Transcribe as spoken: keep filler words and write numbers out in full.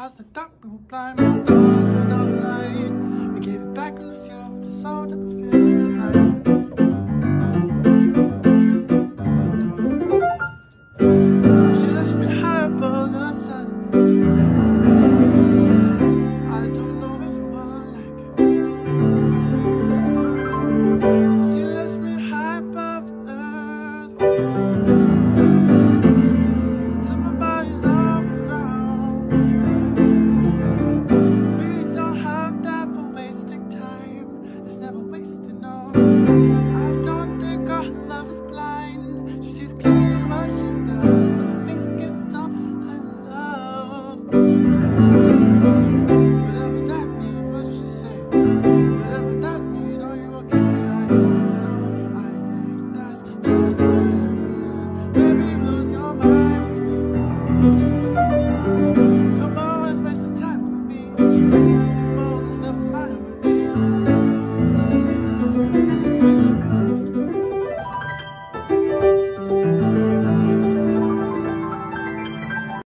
stars, I thought we were blind, but the stars were not lying. We gave it back in the fuel with the soul that we feel tonight. She left me high above the sun. I don't know anyone like her. She left me high above the earth till my body's off the ground. We don't have time for wasting time. It's never wasted, no. I don't think our love is blind. She sees clearly what she does. I think it's all her love. Whatever that means, what she say? Whatever that means, are you okay? I don't know. I think that's just fine. Baby, lose your mind with me.